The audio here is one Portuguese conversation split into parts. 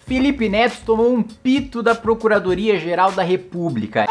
Felipe Neto tomou um pito da Procuradoria-Geral da República.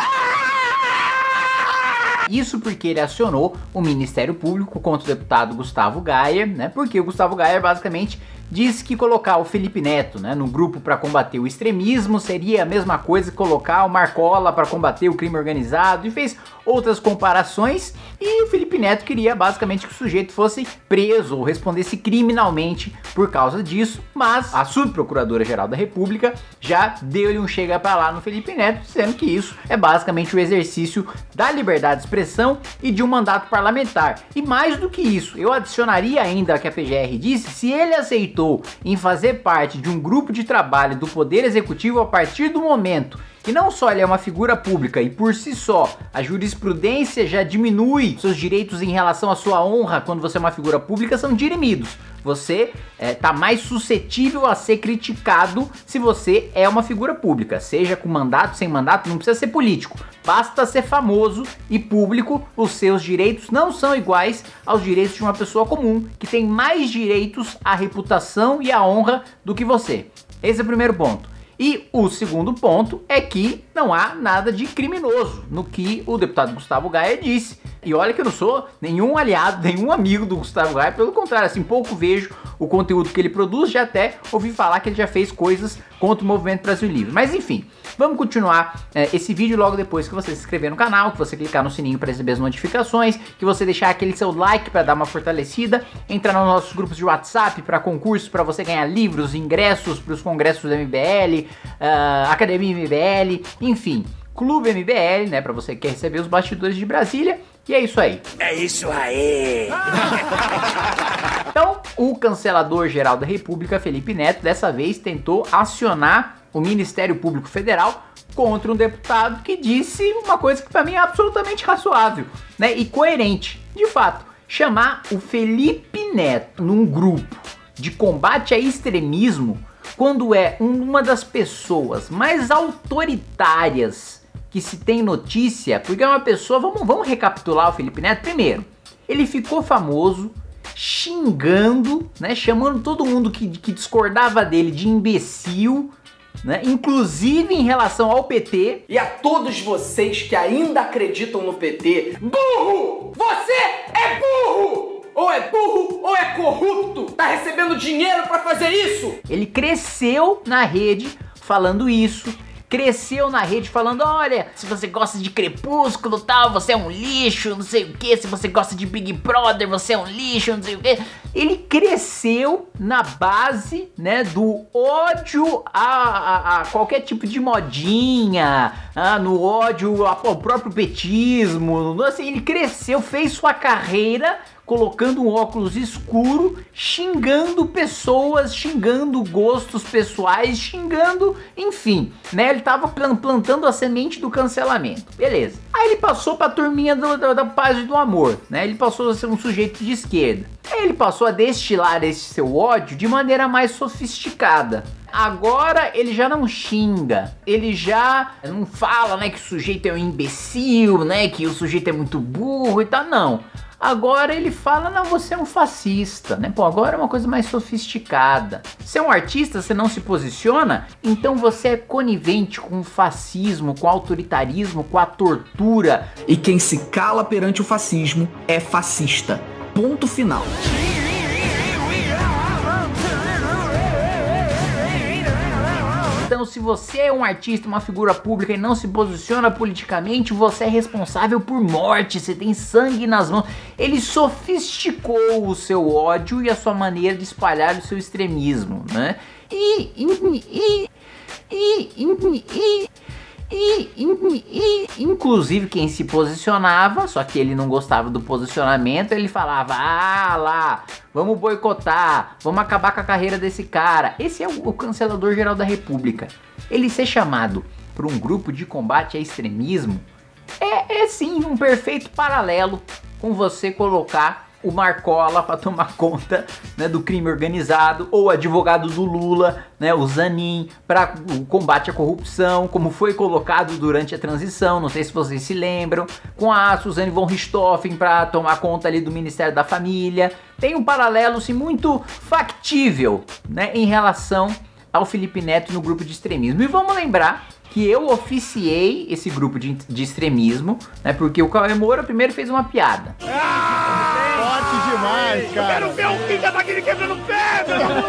Isso porque ele acionou o Ministério Público contra o deputado Gustavo Gayer, né? Porque o Gustavo Gayer basicamente disse que colocar o Felipe Neto, né, no grupo para combater o extremismo seria a mesma coisa que colocar o Marcola para combater o crime organizado, e fez outras comparações, e o Felipe Neto queria basicamente que o sujeito fosse preso ou respondesse criminalmente por causa disso, mas a subprocuradora-geral da República já deu-lhe um chega pra lá no Felipe Neto, dizendo que isso é basicamente o exercício da liberdade de expressão e de um mandato parlamentar. E mais do que isso, eu adicionaria ainda o que a PGR disse: se ele aceitou em fazer parte de um grupo de trabalho do Poder Executivo a partir do momento que não só ele é uma figura pública e por si só a jurisprudência já diminui seus direitos em relação à sua honra quando você é uma figura pública, são dirimidos. Você tá mais suscetível a ser criticado se você é uma figura pública, seja com mandato, sem mandato, não precisa ser político, basta ser famoso e público. Os seus direitos não são iguais aos direitos de uma pessoa comum, que tem mais direitos à reputação e à honra do que você. Esse é o primeiro ponto. E o segundo ponto é que não há nada de criminoso no que o deputado Gustavo Gayer disse. E olha que eu não sou nenhum aliado, nenhum amigo do Gustavo Gayer, pelo contrário, assim, pouco vejo o conteúdo que ele produz, já até ouvi falar que ele já fez coisas contra o Movimento Brasil Livre. Mas enfim, vamos continuar esse vídeo logo depois que você se inscrever no canal, que você clicar no sininho para receber as notificações, que você deixar aquele seu like para dar uma fortalecida, entrar nos nossos grupos de WhatsApp para concursos, para você ganhar livros, ingressos para os congressos do MBL, Academia MBL, enfim, Clube MBL, né, para você que quer receber os bastidores de Brasília. E é isso aí. É isso aí. Então, o Cancelador-Geral da República, Felipe Neto, dessa vez tentou acionar o Ministério Público Federal contra um deputado que disse uma coisa que para mim é absolutamente razoável, né, e coerente. De fato, chamar o Felipe Neto num grupo de combate a extremismo, quando é uma das pessoas mais autoritárias que se tem notícia, porque é uma pessoa, vamos recapitular o Felipe Neto. Primeiro, ele ficou famoso xingando, né, chamando todo mundo que discordava dele de imbecil, né, inclusive em relação ao PT. E a todos vocês que ainda acreditam no PT, burro! Você é burro! Ou é burro ou é corrupto! Tá recebendo dinheiro pra fazer isso! Ele cresceu na rede falando isso. Cresceu na rede falando: olha, se você gosta de Crepúsculo tal, você é um lixo, não sei o que. Se você gosta de Big Brother, você é um lixo, não sei o que. Ele cresceu na base, né, do ódio a qualquer tipo de modinha, no ódio ao próprio petismo. Assim, ele cresceu, fez sua carreira colocando um óculos escuro, xingando pessoas, xingando gostos pessoais, xingando, enfim, né? Ele tava plantando a semente do cancelamento, beleza. Aí ele passou pra turminha da paz e do amor, né? Ele passou a ser um sujeito de esquerda. Aí ele passou a destilar esse seu ódio de maneira mais sofisticada. Agora ele já não xinga, ele já não fala, né, que o sujeito é um imbecil, né, que o sujeito é muito burro e tal, não. Agora ele fala: não, você é um fascista, né? Pô, agora é uma coisa mais sofisticada. Você é um artista, você não se posiciona, então você é conivente com o fascismo, com o autoritarismo, com a tortura. E quem se cala perante o fascismo é fascista. Ponto final. Então, se você é um artista, uma figura pública e não se posiciona politicamente, você é responsável por morte, você tem sangue nas mãos. Ele sofisticou o seu ódio e a sua maneira de espalhar o seu extremismo, né? Inclusive quem se posicionava, só que ele não gostava do posicionamento, ele falava: ah lá, vamos boicotar, vamos acabar com a carreira desse cara. Esse é o Cancelador-Geral da República. Ele ser chamado por um grupo de combate a extremismo é sim um perfeito paralelo com você colocar o Marcola para tomar conta, né, do crime organizado, ou o advogado do Lula, né, o Zanin, para o combate à corrupção, como foi colocado durante a transição, não sei se vocês se lembram, com a Suzane von Richthofen para tomar conta ali do Ministério da Família. Tem um paralelo, sim, muito factível, né, em relação ao Felipe Neto no grupo de extremismo. E vamos lembrar que eu oficiei esse grupo de extremismo, né? Porque o Cauê Moura primeiro fez uma piada. Forte demais, cara. Eu quero ver o Kika daquele quebrando pedra, vamos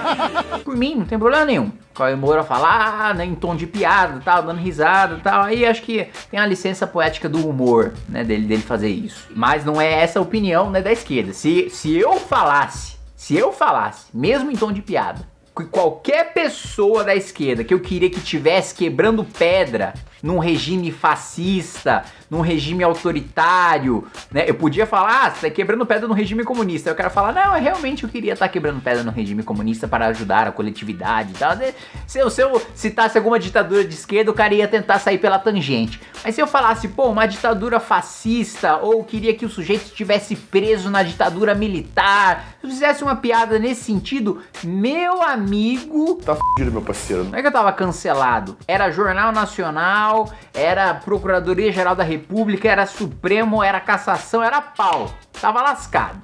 lá! Por mim, não tem problema nenhum. O Cauê Moura fala, né, em tom de piada, tal, dando risada, tal. Aí acho que tem a licença poética do humor, né, dele fazer isso. Mas não é essa a opinião, né, da esquerda. Se eu falasse, mesmo em tom de piada, que qualquer pessoa da esquerda que eu queria que tivesse quebrando pedra num regime fascista, num regime autoritário, né? Eu podia falar, você tá quebrando pedra no regime comunista. Eu quero falar, não, realmente eu queria estar quebrando pedra no regime comunista para ajudar a coletividade e tal. Se eu citasse alguma ditadura de esquerda, o cara ia tentar sair pela tangente. Mas se eu falasse, pô, uma ditadura fascista, ou queria que o sujeito estivesse preso na ditadura militar, se eu fizesse uma piada nesse sentido, meu amigo... Tá fudido, meu parceiro. Não é que eu tava cancelado. Era Jornal Nacional, era Procuradoria-Geral da República, era Supremo, era Cassação, era pau. Tava lascado.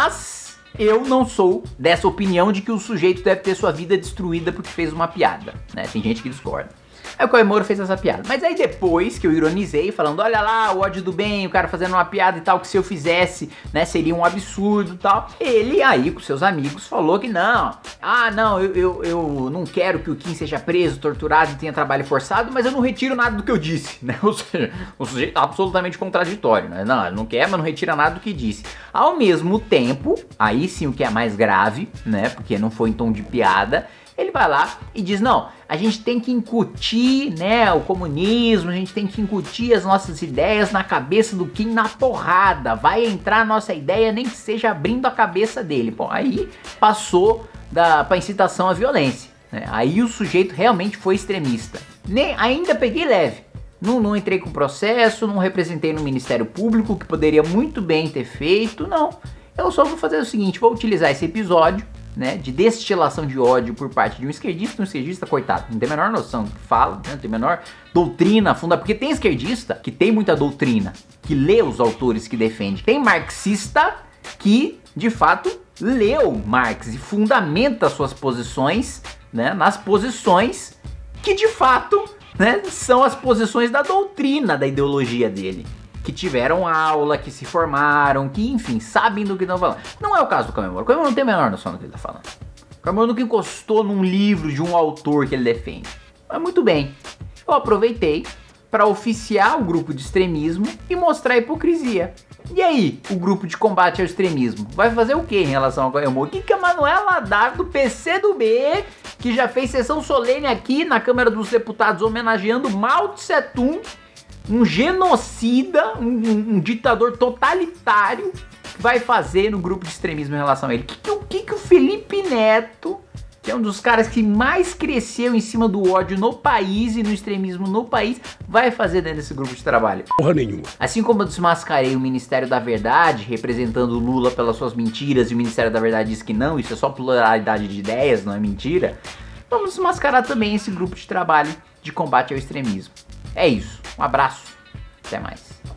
Mas eu não sou dessa opinião de que o sujeito deve ter sua vida destruída porque fez uma piada, né? Tem gente que discorda. Aí o Cauê Moura fez essa piada. Mas aí depois que eu ironizei, falando, olha lá, o ódio do bem, o cara fazendo uma piada e tal, que se eu fizesse, né, seria um absurdo e tal. Ele aí, com seus amigos, falou que não. Ah, não, eu não quero que o Kim seja preso, torturado e tenha trabalho forçado, mas eu não retiro nada do que eu disse, né? Ou seja, o sujeito tá absolutamente contraditório, né? Não, ele não quer, mas não retira nada do que disse. Ao mesmo tempo, aí sim o que é mais grave, né? Porque não foi em tom de piada, ele vai lá e diz, não, a gente tem que incutir, né, o comunismo, a gente tem que incutir as nossas ideias na cabeça do Kim na porrada, vai entrar a nossa ideia nem que seja abrindo a cabeça dele. Bom, aí passou pra incitação à violência, né? Aí o sujeito realmente foi extremista. Ainda peguei leve, não entrei com processo, não representei no Ministério Público, que poderia muito bem ter feito, não. Eu só vou fazer o seguinte, vou utilizar esse episódio, né, de destilação de ódio por parte de um esquerdista, coitado, não tem a menor noção do que fala, né, não tem a menor doutrina fundada, porque tem esquerdista que tem muita doutrina, que lê os autores que defende, tem marxista que, de fato, leu Marx e fundamenta suas posições, né, nas posições que, de fato, né, são as posições da doutrina, da ideologia dele. Que tiveram aula, que se formaram, que enfim, sabem do que estão falando. Não é o caso do Cauê Moura. O Cauê Moura não tem a menor noção do que ele está falando. O Cauê Moura nunca encostou num livro de um autor que ele defende. Mas muito bem, eu aproveitei para oficiar o grupo de extremismo e mostrar a hipocrisia. E aí, o grupo de combate ao extremismo vai fazer o que em relação ao Cauê Moura? O que a Manuela Haddad do PCdoB, que já fez sessão solene aqui na Câmara dos Deputados homenageando Mao Tse Tung, um genocida, um ditador totalitário, vai fazer no grupo de extremismo em relação a ele? O que o Felipe Neto, que é um dos caras que mais cresceu em cima do ódio no país e no extremismo no país, vai fazer dentro desse grupo de trabalho? Porra nenhuma. Assim como eu desmascarei o Ministério da Verdade, representando o Lula pelas suas mentiras, e o Ministério da Verdade diz que não, isso é só pluralidade de ideias, não é mentira, vamos desmascarar também esse grupo de trabalho de combate ao extremismo. É isso, um abraço, até mais.